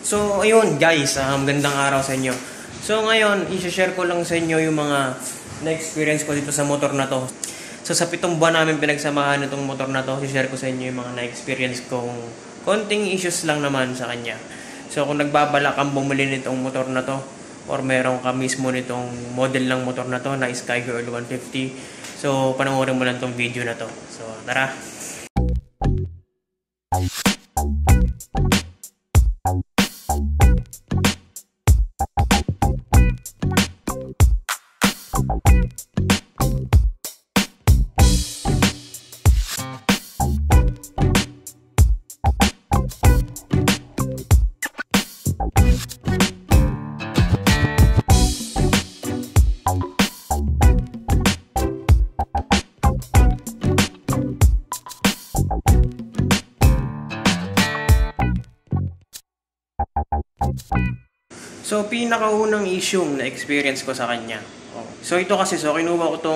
So, ayun guys, magandang araw sa inyo. So, ngayon, i-share ko lang sa inyo yung mga na-experience ko dito sa motor na to. So, sa 7 buwan namin pinagsamahan itong motor na to, i-share ko sa inyo yung mga na-experience kong konting issues lang naman sa kanya. So, kung nagbabala kang bumili nitong motor na to, or meron ka mismo nitong model ng motor na to na Skygirl 150, so, panoorin mo lang tong video na to. So, tara! So, pinakaunang issue na experience ko sa kanya. So, ito kasi, kinuha ko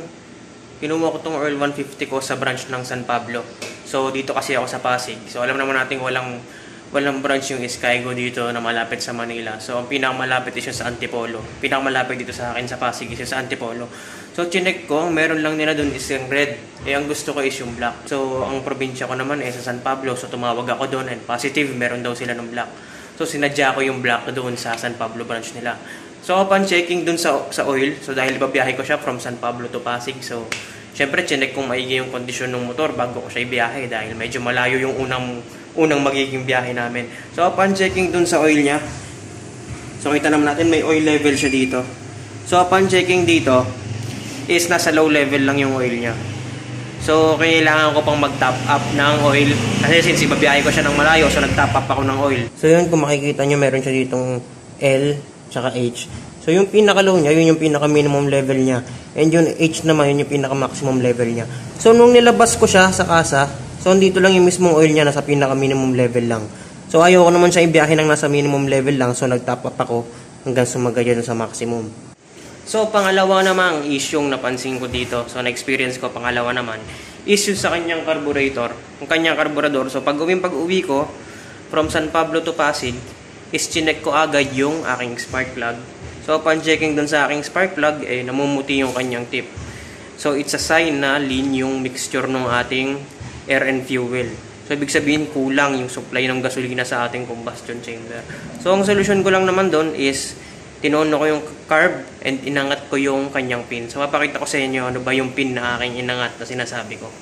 tong Earl 150 ko sa branch ng San Pablo. So, dito kasi ako sa Pasig. So, alam naman natin walang branch yung Skygo dito na malapit sa Manila. So, ang pinakamalapit is yung sa Antipolo. Pinakamalapit dito sa akin sa Pasig is yung sa Antipolo. So, chinek ko, meron lang nila dun is yung red. Ang gusto ko is yung black. So, ang probinsya ko naman sa San Pablo. So, tumawag ako doon and positive, meron daw sila ng black. So, sinadya ko yung black doon sa San Pablo branch nila. So, upon checking doon sa oil, so dahil babiyahe ko siya from San Pablo to Pasig, so, syempre, chinek kung maigi yung kondisyon ng motor bago ko siya ibiyahe dahil medyo malayo yung unang magiging biyahe namin. So, upon checking doon sa oil niya, so, kita naman natin may oil level siya dito. So, upon checking dito, is nasa low level lang yung oil niya. So, kailangan ko pang mag-top up ng oil. Kasi since ibabiyahe ko siya ng malayo, so nag-top up ako ng oil. So, yun, kung makikita nyo, meron siya ditong L, tsaka H. So, yung pinaka-low niya, yun yung pinaka-minimum level niya. And yung H naman, yun yung pinaka-maximum level niya. So, nung nilabas ko siya sa kasa, so, dito lang yung mismong oil niya, nasa pinaka-minimum level lang. So, ayoko naman siya ibiyahe ng nasa minimum level lang. So, nag-top up ako hanggang sumagay yun sa maximum. So, pangalawa namang issue napansin ko dito, so na-experience ko, pangalawa naman, issue sa kanyang carburetor, yung kanyang carburetor. So, pag-uwi ko, from San Pablo to Pasig, is chinek ko agad yung aking spark plug. So, upon checking dun sa aking spark plug, namumuti yung kanyang tip. So, it's a sign na lean yung mixture ng ating air and fuel. So, ibig sabihin, kulang yung supply ng gasolina sa ating combustion chamber. So, ang solution ko lang naman dun is, tinono ko yung carb and inangat ko yung kanyang pin. So, mapakita ko sa inyo ano ba yung pin na aking inangat na sinasabi ko.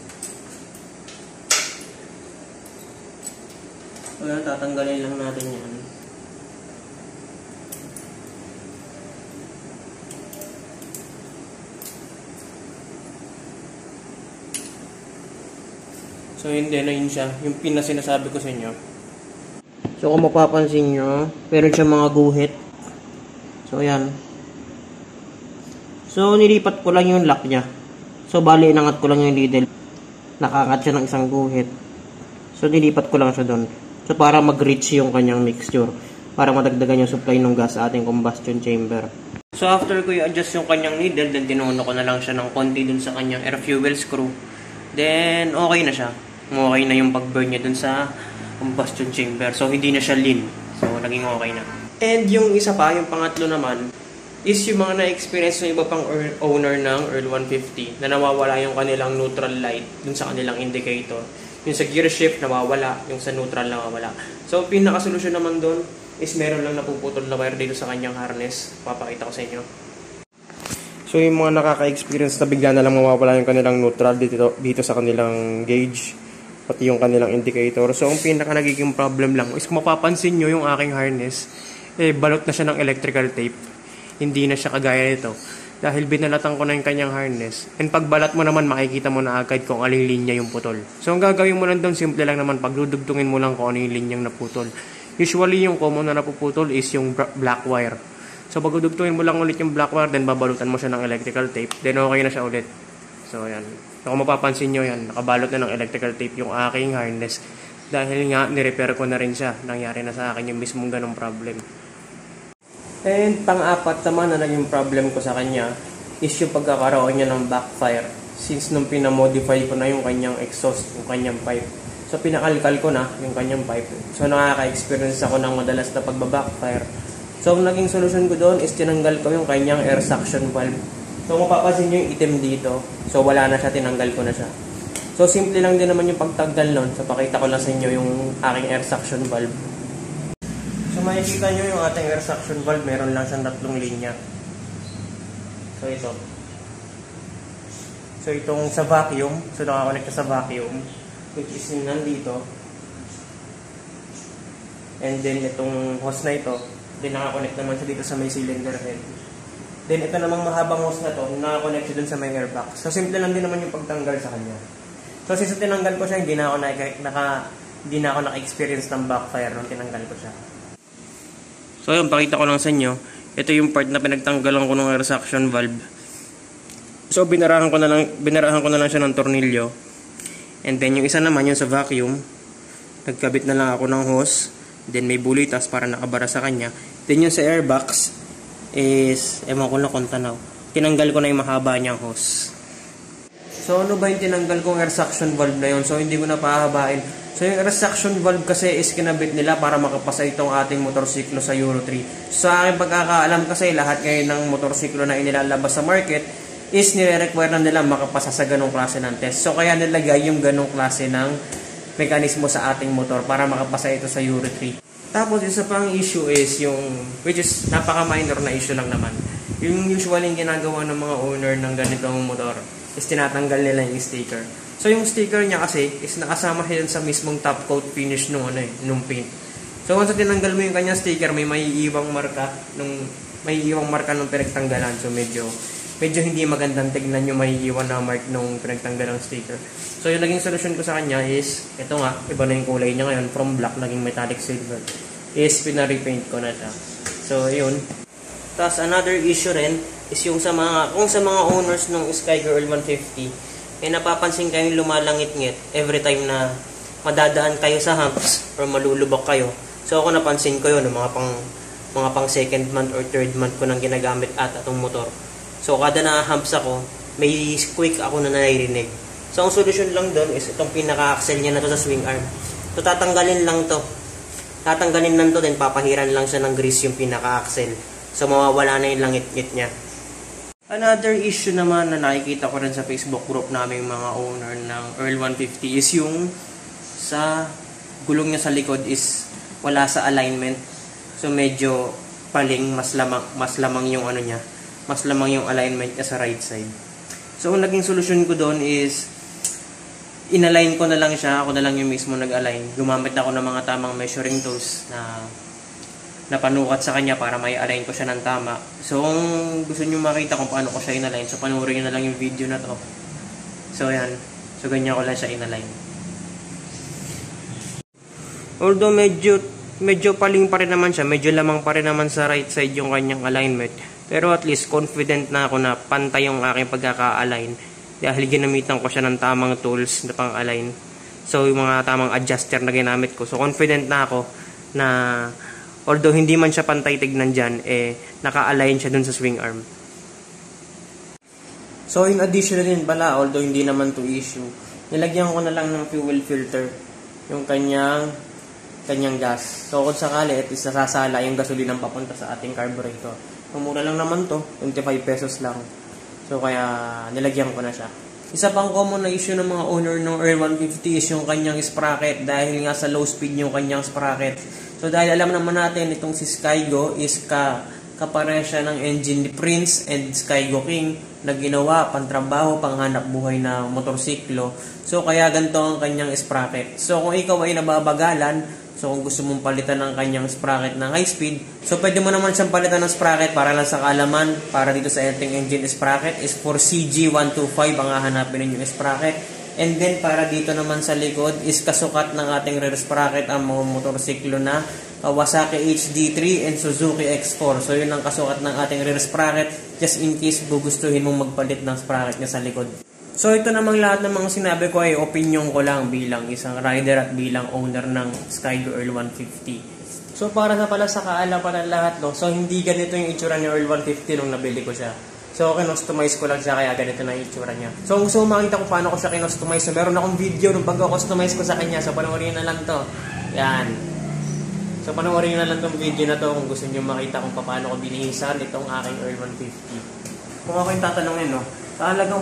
So, yan, tatanggalin lang natin yan. So, hindi na yun siya. Yung pin na sinasabi ko sa inyo. So, kung mapapansin nyo, meron siya mga guhit. So, ayan. So, nilipat ko lang yung lock niya. So, bali, inangat ko lang yung needle. Nakakat siya ng isang guhit. So, nilipat ko lang siya doon. So, para mag-reach yung kanyang mixture. Para madagdagan yung supply ng gas sa ating combustion chamber. So, after ko i-adjust yung kanyang needle, then tinuno ko na lang siya ng konti dun sa kanyang air fuel screw. Then, okay na siya. Okay na yung pag-burn niya dun sa combustion chamber. So, hindi na siya lean. So, naging okay na. And yung isa pa, yung pangatlo naman, is yung mga na-experience ng iba pang owner ng Earl 150 na nawawala yung kanilang neutral light dun sa kanilang indicator. Yung sa gear shift, nawawala. Yung sa neutral, nawawala. So, pinaka-solusyon naman dun is meron lang napuputol na wire dito sa kanyang harness. Papakita ko sa inyo. So, yung mga nakaka-experience na bigla na lang mawawala yung kanilang neutral dito sa kanilang gauge, pati yung kanilang indicator. So, ang pinaka-nagiging problem lang is kung mapapansin nyo yung aking harness, balot na siya ng electrical tape. Hindi na siya kagaya nito. Dahil binalatan ko na yung kanyang harness. And pag balat mo naman, makikita mo na agad kung aling linya yung putol. So, ang gagawin mo lang doon, simple lang naman, pagdudugtungin mo lang kung ano yung linyang naputol. Usually, yung common na napuputol is yung black wire. So, pagdudugtungin mo lang ulit yung black wire, then babalutan mo siya ng electrical tape. Then, okay na siya ulit. So, yan. So, kung mapapansin nyo yan, nakabalot na ng electrical tape yung aking harness. Dahil nga, nirepair ko na rin siya. Nangyari na sa akin yung mismong ganong problem. And pang-apat naman na naging problem ko sa kanya is yung pagkakaroon niya ng backfire. Since nung pinamodify ko na yung kanyang exhaust, yung kanyang pipe. So pinakalkal ko na yung kanyang pipe. So nakaka-experience ako ng madalas na pagbabackfire. So ang naging solusyon ko doon is tinanggal ko yung kanyang air suction valve. So kung mapapansin nyo yung itim dito, so wala na siya, tinanggal ko na siya. So simple lang din naman yung pagtanggal nun. So pakita ko lang sa inyo yung aking air suction valve. So makikita nyo yung ating air suction valve, meron lang siyang 3 linya. So ito. So itong sa vacuum, so nakakonect sa vacuum, which is yung nandito. And then itong hose na ito, then nakakonect naman siya dito sa may cylinder head. Then ito namang mahabang hose na to, nakakonect siya dun sa may airbox. So simple lang din naman yung pagtanggal sa kanya. So since tinanggal ko siya, hindi na ako naka-experience ng backfire nung tinanggal ko siya. So yun, pakita ko lang sa inyo. Ito yung part na pinagtanggalan ko ng air suction valve. So binarahan ko na lang siya ng tornilyo. And then yung isa naman yung sa vacuum, nagkabit na lang ako ng hose. Then may bulitas para nakabara sa kanya. Then yung sa airbox is, ewan ko na kung tanaw, tinanggal ko na yung mahaba niyang hose. So ano ba yung tinanggal kong air suction valve na yun? So hindi ko na pahabain. So yung air suction valve kasi is kinabit nila para makapasa itong ating motorsiklo sa Euro 3. So sa aking pagkakaalam kasi lahat ngayon ng motorsiklo na inilalabas sa market is nire-require na nila makapasa sa ganong klase ng test. So kaya nilagay yung ganong klase ng mekanismo sa ating motor para makapasa ito sa Euro 3. Tapos isa pang issue is yung, which is napaka-minor na issue lang naman. Yung usually ginagawa ng mga owner ng ganitong motor is tinatanggal nila yung sticker. So yung sticker niya kasi is nakasama siya sa mismong top coat finish nung paint. So once tinanggal mo yung kanyang sticker, may maiiwang marka nung pinagtanggalan. So medyo hindi magandang tignan yung maiiwan na mark nung pinagtanggalang sticker. So yung naging solusyon ko sa kanya is, ito nga, iba na yung kulay niya ngayon, from black naging metallic silver. Is pina-repaint ko na siya. So yun. Tapos another issue rin is yung sa mga owners ng Skygirl 150, napapansin kayong lumalangit-ngit every time na madadaan kayo sa humps or malulubak kayo. So ako napansin ko yun, mga pang second month or third month ko nang ginagamit atong motor. So kada na-humps ako, may squeak ako na naririnig. So ang solusyon lang doon is itong pinaka-axle niya na to sa swing arm. So tatanggalin lang to, then papahiran lang siya ng grease yung pinaka-axle. So mawawala na yung langit-ngit niya. Another issue naman na nakikita ko rin sa Facebook group namin mga owner ng Earl 150 is yung sa gulong niya sa likod is wala sa alignment. So medyo paling, mas lamang yung mas lamang yung alignment niya sa right side. So ang naging solusyon ko doon is inalign ko na lang siya, ako na lang yung mismo nag-align. Gumamit ako ng mga tamang measuring tools na panukat sa kanya para may align ko siya ng tama. So kung gusto niyo makita kung paano ko siya inalign, so panoorin niyo na lang yung video na to. So yan. So ganyan ko lang siya inalign. Although medyo paling pa rin naman siya, medyo lamang pa rin naman sa right side yung kanyang alignment. Pero at least confident na ako na pantay yung aking pagkaka-align dahil ginamitan ko siya ng tamang tools na pang-align. So yung mga tamang adjuster na ginamit ko. So confident na ako na although hindi man siya pantay tignan dyan, naka-align siya dun sa swing arm. So in addition din pala, although hindi naman to issue, nilagyan ko na lang ng fuel filter yung kanyang gas. So kung sakali, at least nasasala yung gasolinang papunta sa ating carburetor. Mura lang naman to, 25 pesos lang. So kaya nilagyan ko na siya. Isa pang common na issue ng mga owner ng Earl 150 is yung kanyang sprocket dahil nga sa low speed yung kanyang sprocket. So dahil alam naman natin itong si Skygo is kapare siya ng engine ni Prince and Skygo King na ginawa pantrabaho, panghanap buhay na motorsiklo. So kaya ganito ang kanyang sprocket. So kung ikaw ay nababagalan, so kung gusto mong palitan ng kanyang sprocket ng high speed, so pwede mo naman siyang palitan ng sprocket para lang sa kaalaman, para dito sa ating engine sprocket is for CG125 ang hahanapin ninyong sprocket. And then para dito naman sa likod is kasukat ng ating rear sprocket ang mga motorsiklo na Kawasaki HD3 and Suzuki X4. So yun ang kasukat ng ating rear sprocket just in case gugustuhin mong magpalit ng sprocket niya sa likod. So ito namang lahat ng mga sinabi ko ay opinion ko lang bilang isang rider at bilang owner ng Skygirl 150. So para na pala sa kaalaman ng lahat, so hindi ganito yung itsura ni Earl 150 nung nabili ko siya. So, kinustomize ko lang siya kaya ganito na yung itsura niya. So, kung gusto mo makita ko paano ko siya kinustomize, so meron akong video nung pagka-customize ko sa kanya. So, panoorin na lang to. Yan. So, panoorin na lang tong video na to kung gusto niyo makita kung paano ko binihisan itong aking Earl 150. Kung ako yung tatanungin, no, talagang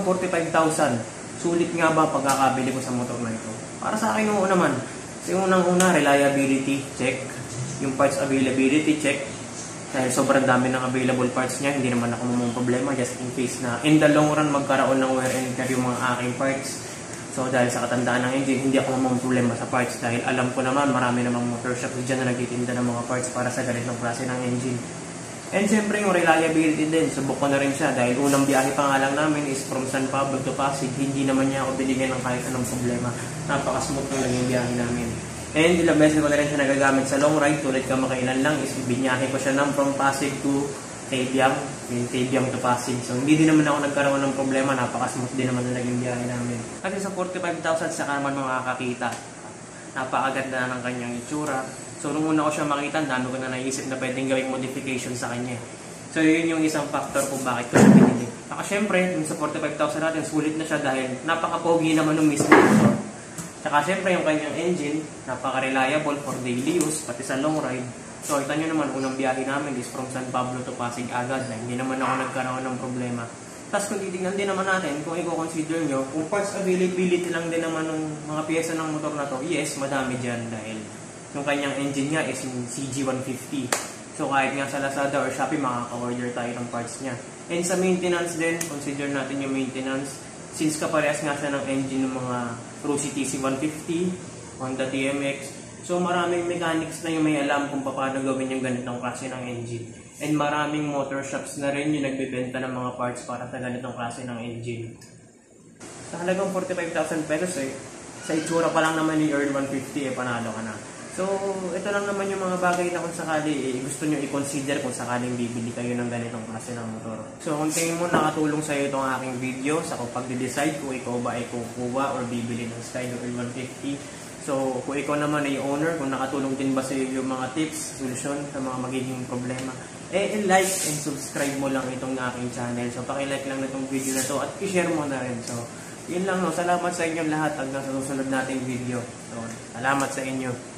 45,000. Sulit nga ba pagkakabili ko sa motor na ito? Para sa akin, oo naman. So, yung unang-una, reliability, check. Yung parts availability, check. Dahil sobrang dami ng available parts niya, hindi naman ako mamang problema just in case na in the long run magkaroon ng wear and tear yung mga aking parts. So dahil sa katandaan ng engine, hindi ako mamang problema sa parts dahil alam ko naman marami namang motor shops dyan na nagtitinda ng mga parts para sa ganitong klase ng engine. And siyempre yung reliability din, subok ko na rin siya dahil unang biyahe pa nga lang namin is from San Pablo to Pasig, hindi naman niya ako binigyan ng kahit anong problema. Napaka-smooth ng naging biyahe namin. And ilang beses ko na rin siya nagagamit sa long ride, tulad kamakailan lang is binyahe ko siya from Pasig to Tabyang, yung Tabyang to Pasig. So hindi din naman ako nagkaroon ng problema, napaka-smooth din naman na naging biyahe namin. Kasi sa 45,000 saka naman makakakita, napakaganda na ng kanyang itsura. So nung una ko siya makita, dami ko na naisip na pwedeng gawing modification sa kanya. So yun yung isang factor kung bakit ko siya pinili. Saka syempre, sa 45,000 natin, sulit na siya dahil napaka-pogi naman ng mismo motor. Saka syempre yung kanyang engine, napaka-reliable for daily use, pati sa long ride. So kita nyo naman, unang biyahe namin is from San Pablo to Pasig agad na hindi naman ako nagkaroon ng problema. Tapos kung titignan din naman natin, kung i-consider nyo, kung parts availability lang din naman ng mga pyesa ng motor na to, yes, madami dyan dahil yung kanyang engine nga is yung CG150. So kahit nga sa Lazada or Shopee, makaka-order tayo ng parts niya. And sa maintenance din, consider natin yung maintenance. Since kaparehas nga siya ng engine ng mga Rossi TC150, Honda TMX, so maraming mechanics na yung may alam kung paano gawin yung ganitong klase ng engine. And maraming motor shops na rin yung nagbebenta ng mga parts para sa ganitong klase ng engine. Sa halagang 45,000 pesos sa itsura pa lang naman ni Earl 150 panalo ka na. So, ito lang naman yung mga bagay na kung sakali gusto nyo i-consider kung sakaling bibili kayo ng ganitong klase ng motor. So, kung tingin mo nakatulong sa'yo itong aking video sa kung pagde-decide kung ikaw ba ay kukuha or bibili ng Skydio Earl 150. So, kung ikaw naman ay owner, kung nakatulong din ba sa'yo yung mga tips, solusyon sa mga magiging problema, like and subscribe mo lang itong aking channel. So, pakilike lang na itong video na to at i-share mo na rin. So, yun lang no. Salamat sa inyo lahat hanggang sa susunod nating video. So, salamat sa inyo.